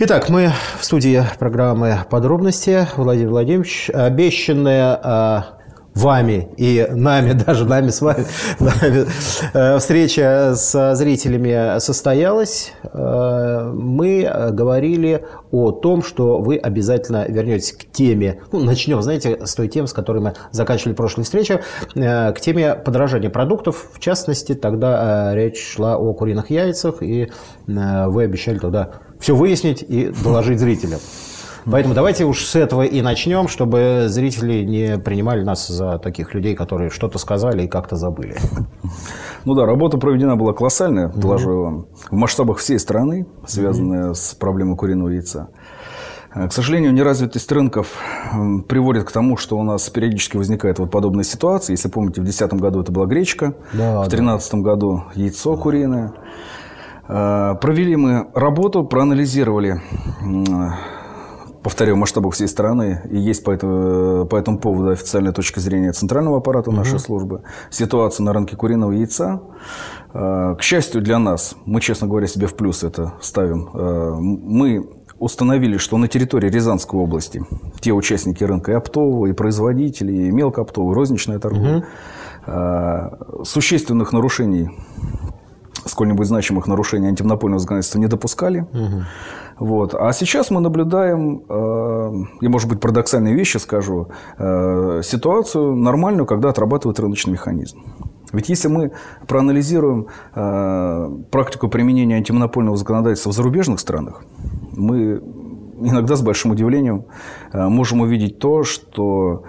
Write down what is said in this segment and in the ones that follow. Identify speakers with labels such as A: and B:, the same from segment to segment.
A: Итак, мы в студии программы «Подробности». Владимир Владимирович, обещанная вами и нами, даже нами с вами, встреча с зрителями состоялась. Мы говорили о том, что вы обязательно вернетесь к теме, начнем, знаете, с той темы, с которой мы заканчивали прошлую встречу, к теме подорожания продуктов. В частности, тогда речь шла о куриных яйцах, и вы обещали тогда все выяснить и доложить зрителям. Поэтому давайте уж с этого и начнем, чтобы зрители не принимали нас за таких людей, которые что-то сказали и как-то забыли.
B: Ну да, работа проведена была колоссальная, доложу вам, в масштабах всей страны, связанная с проблемой куриного яйца. К сожалению, неразвитость рынков приводит к тому, что у нас периодически возникает вот подобная ситуация. Если помните, в 2010 году это была гречка, в 2013 году яйцо куриное. Провели мы работу, проанализировали, повторяю, в масштабах всей страны, и есть по этому поводу официальная точка зрения центрального аппарата нашей службы, ситуацию на рынке куриного яйца. К счастью для нас, мы, честно говоря, себе в плюс это ставим, мы установили, что на территории Рязанской области те участники рынка и оптового, и производители, и мелкооптового, и розничная торговля, существенных нарушений, сколь-нибудь значимых нарушений антимонопольного законодательства не допускали. Вот. А сейчас мы наблюдаем, я, может быть, парадоксальные вещи скажу, ситуацию нормальную, когда отрабатывает рыночный механизм. Ведь если мы проанализируем практику применения антимонопольного законодательства в зарубежных странах, мы иногда с большим удивлением можем увидеть то, что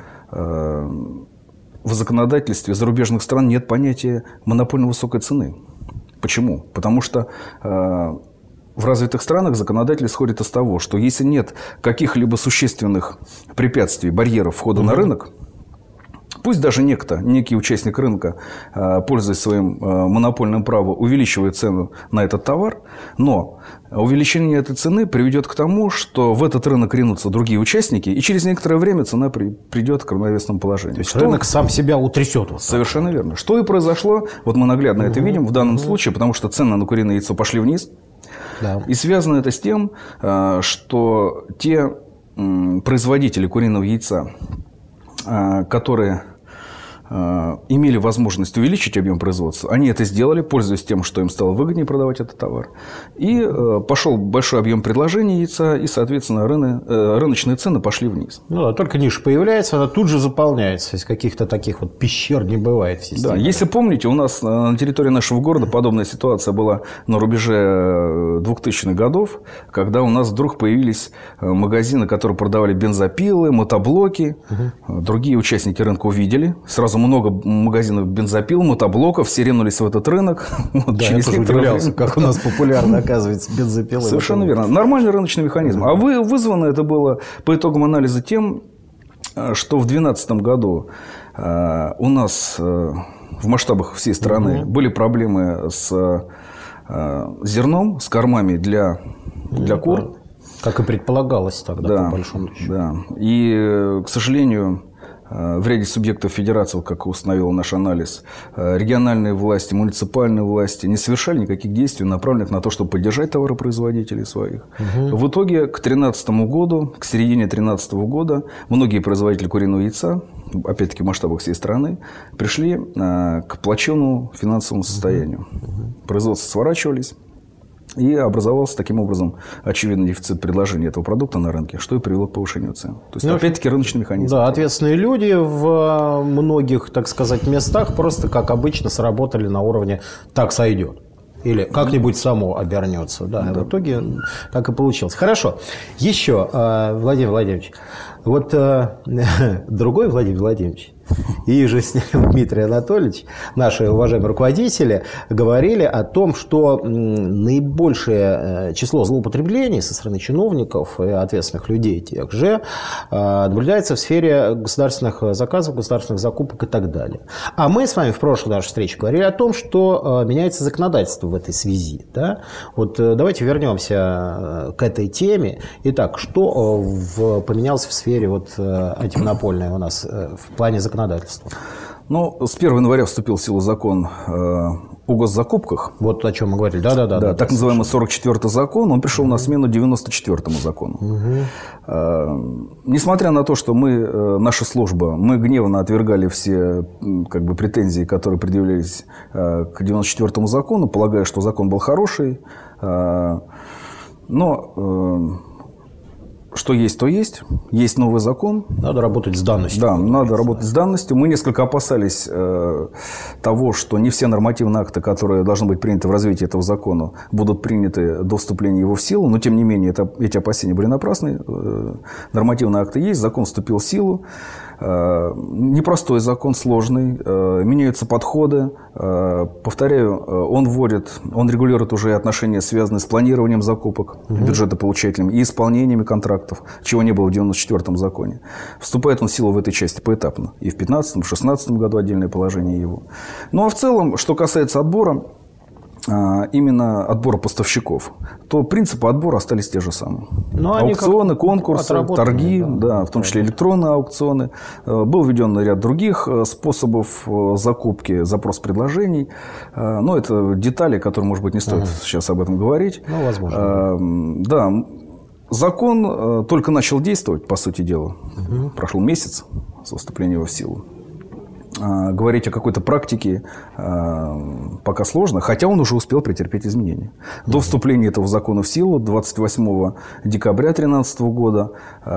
B: в законодательстве зарубежных стран нет понятия монопольно высокой цены. Почему? Потому что в развитых странах законодатель исходит из того, что если нет каких-либо существенных препятствий, барьеров входа на рынок, пусть даже некий участник рынка, пользуясь своим монопольным правом, увеличивает цену на этот товар, но увеличение этой цены приведет к тому, что в этот рынок ринутся другие участники, и через некоторое время цена придет к равновесному положению.
A: То есть рынок сам себя утрясет. Вот
B: совершенно верно. Что и произошло, вот мы наглядно это видим в данном случае, потому что цены на куриное яйцо пошли вниз. Да. И связано это с тем, что те производители куриного яйца, которые имели возможность увеличить объем производства, они это сделали, пользуясь тем, что им стало выгоднее продавать этот товар. И пошел большой объем предложений яйца, и, соответственно, рыночные цены пошли вниз. Ну да,
A: только ниша появляется, она тут же заполняется. То есть каких-то таких вот пещер не бывает в системе.
B: Да, если помните, у нас на территории нашего города подобная ситуация была на рубеже 2000-х годов, когда у нас вдруг появились магазины, которые продавали бензопилы, мотоблоки. Другие участники рынка увидели. Сразу много магазинов бензопил, мотоблоков, все ринулись в этот рынок. Вот,
A: да, я тоже удивлялся, как у нас популярно оказывается бензопилы.
B: Совершенно верно. Нормальный рыночный механизм. А вызвано это было по итогам анализа тем, что в 2012 году у нас в масштабах всей страны были проблемы с зерном, с кормами для кур.
A: Как и предполагалось тогда, по большому счету.
B: Да. И, к сожалению, в ряде субъектов федерации, как установил наш анализ, региональные власти, муниципальные власти не совершали никаких действий, направленных на то, чтобы поддержать товаропроизводителей своих. В итоге к 2013 году, к середине 2013 года, многие производители куриного яйца, опять-таки в масштабах всей страны, пришли к плачевному финансовому состоянию. Производства сворачивались. И образовался таким образом очевидный дефицит предложения этого продукта на рынке, что и привело к повышению цен. То есть, опять-таки, рыночный механизм.
A: Да, ответственные люди в многих, так сказать, местах просто, как обычно, сработали на уровне «так сойдет». Или как-нибудь само обернется. Да, в итоге так и получилось. Хорошо. Еще, Владимир Владимирович, вот другой Владимир Владимирович и же с ним Дмитрий Анатольевич, наши уважаемые руководители, говорили о том, что наибольшее число злоупотреблений со стороны чиновников и ответственных людей тех же наблюдается в сфере государственных заказов, государственных закупок и так далее. А мы с вами в прошлой нашей встрече говорили о том, что меняется законодательство в этой связи. Да? Вот давайте вернемся к этой теме. Итак, что поменялось в сфере антимонопольной у нас в плане законодательства?
B: Ну, с 1 января вступил в силу закон о госзакупках.
A: Вот о чем мы говорили. Да,
B: так называемый 44-й закон, он пришел на смену 94-му закону. Несмотря на то, что наша служба, мы гневно отвергали все претензии, которые предъявлялись к 94-му закону, полагая, что закон был хороший, но... Что есть, то есть. Есть новый закон.
A: Надо работать с данностью.
B: Да, надо работать с данностью. Мы несколько опасались того, что не все нормативные акты, которые должны быть приняты в развитии этого закона, будут приняты до вступления его в силу. Но, тем не менее, эти опасения были напрасны. Нормативные акты есть, закон вступил в силу. Непростой закон, сложный. Меняются подходы. Повторяю, он регулирует уже отношения, связанные с планированием закупок бюджетополучателями и исполнениями контрактов, чего не было в 94-м законе. Вступает он в силу в этой части поэтапно. И в 15-м, в 16-м году отдельное положение его. Ну, а в целом, что касается отбора, именно отбора поставщиков, то принципы отбора остались те же самые. Аукционы, конкурсы, торги, в том числе электронные аукционы. Был введен ряд других способов закупки, запрос предложений. Но это детали, которые, может быть, не стоит сейчас об этом говорить.
A: Возможно.
B: Закон только начал действовать, по сути дела. Прошел месяц со вступления его в силу. Говорить о какой-то практике пока сложно, хотя он уже успел претерпеть изменения. До вступления этого закона в силу 28 декабря 2013 года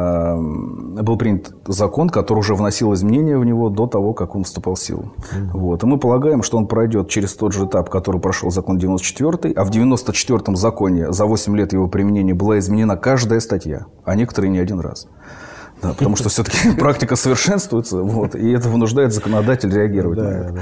B: был принят закон, который уже вносил изменения в него до того, как он вступал в силу. И мы полагаем, что он пройдет через тот же этап, который прошел закон 94-й, а в 94-м законе за 8 лет его применения была изменена каждая статья, а некоторые не один раз. Да, потому что все-таки практика совершенствуется, и это вынуждает законодателя реагировать на это.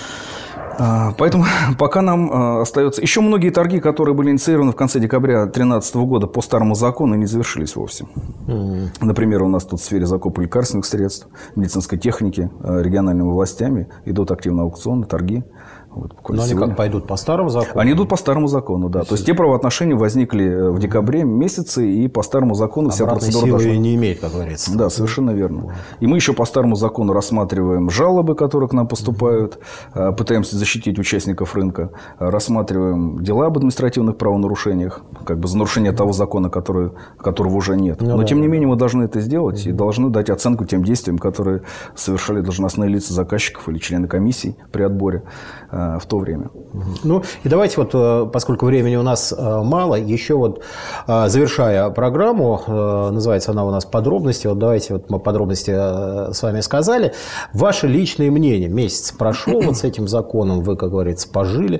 B: Поэтому пока нам остается... Еще многие торги, которые были инициированы в конце декабря 2013 года по старому закону, не завершились вовсе. Например, у нас тут в сфере закупа лекарственных средств, медицинской техники региональными властями идут активно аукционы, торги.
A: Но они как пойдут по старому закону?
B: Они идут по старому закону, да. То есть те правоотношения возникли в декабре месяце, и по старому закону вся процедура
A: дошла. Не имеет, как говорится.
B: Да, совершенно верно. И мы еще по старому закону рассматриваем жалобы, которые к нам поступают, пытаемся защитить участников рынка, рассматриваем дела об административных правонарушениях, за нарушение того закона, которого уже нет. Но тем не менее мы должны это сделать и должны дать оценку тем действиям, которые совершали должностные лица заказчиков или члены комиссий при отборе в то время.
A: И давайте поскольку времени у нас мало, еще завершая программу, называется она у нас «Подробности». Давайте мы подробности с вами сказали. Ваши личные мнения. Месяц прошел с этим законом, вы, как говорится, пожили.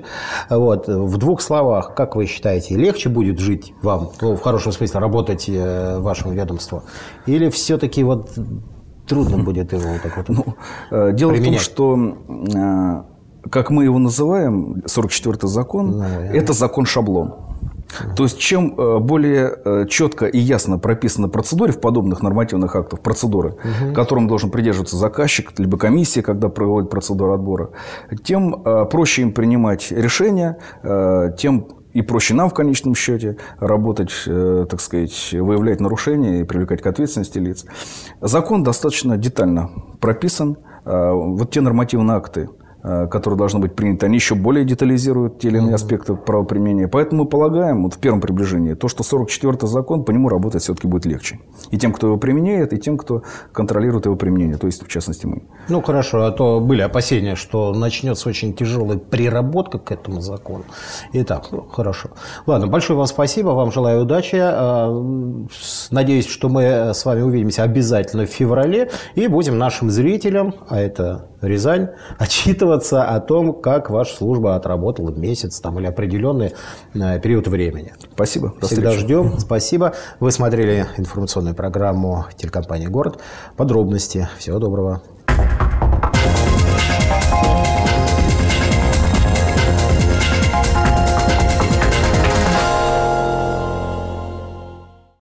A: В двух словах, как вы считаете, легче будет жить вам, в хорошем смысле, работать вашему ведомству? Или все-таки трудно будет его
B: дело применять? В том, что... Как мы его называем, 44-й закон, это закон-шаблон. То есть, чем более четко и ясно прописана процедура в подобных нормативных актах, процедуры, которым должен придерживаться заказчик, либо комиссия, когда проводит процедуру отбора, тем проще им принимать решения, тем и проще нам в конечном счете работать, так сказать, выявлять нарушения и привлекать к ответственности лиц. Закон достаточно детально прописан. Те нормативные акты, которые должны быть приняты, они еще более детализируют те или иные аспекты правоприменения. Поэтому мы полагаем, в первом приближении, то, что 44-й закон, по нему работать все-таки будет легче. И тем, кто его применяет, и тем, кто контролирует его применение. То есть, в частности, мы.
A: Хорошо. А то были опасения, что начнется очень тяжелая приработка к этому закону. Итак, хорошо. Ладно, большое вам спасибо. Вам желаю удачи. Надеюсь, что мы с вами увидимся обязательно в феврале. И будем нашим зрителям, а это Рязань, отчитываться о том, как ваша служба отработала месяц или определенный период времени.
B: Спасибо.
A: Всегда ждем. Спасибо. Вы смотрели информационную программу телекомпании «Город». Подробности. Всего доброго.